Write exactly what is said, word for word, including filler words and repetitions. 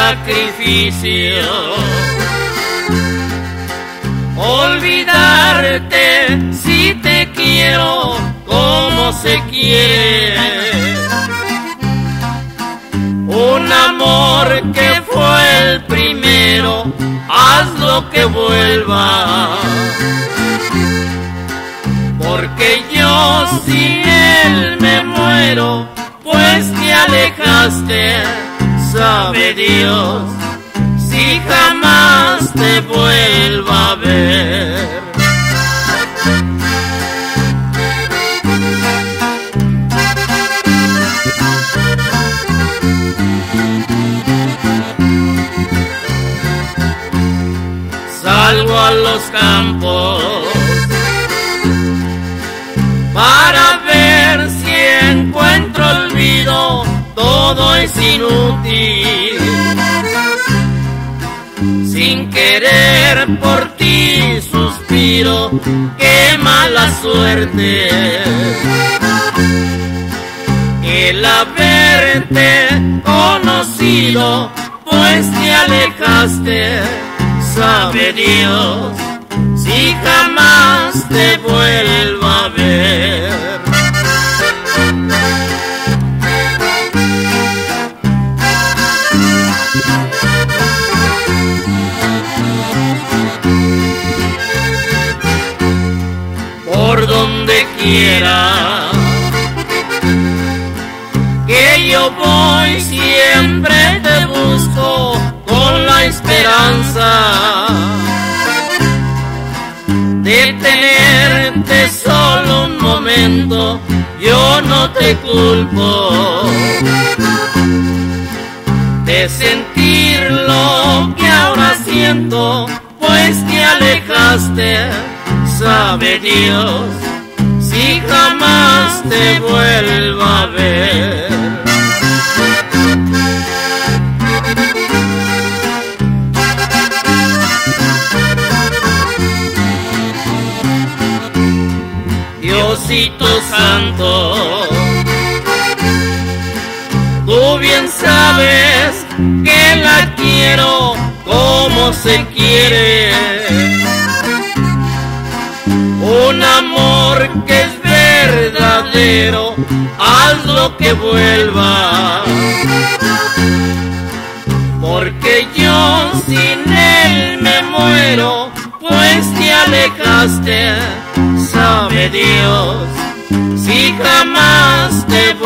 sacrificio. Olvidarte si te quiero como se quiere. Un amor que fue el primero, haz lo que vuelva. Porque yo sin él me muero, pues te alejaste, sabe Dios, si jamás te vuelva a ver. Salgo a los campos para ver si encuentro olvido, todo es inútil. Sin querer por ti suspiro, qué mala suerte el haberte conocido, pues te alejaste, sabe Dios, si jamás te vuelva a ver. Por donde quiera que yo voy, siempre te busco con la esperanza de tenerte solo un momento. Yo no te culpo de sentir lo que ahora siento, pues te alejaste, sabe Dios, si jamás te vuelva a ver. Diosito santo, tú bien sabes que la quiero como se quiere. Un amor que es verdadero, haz lo que vuelva. Porque yo sin él me muero, pues te alejaste, sabe Dios, si jamás te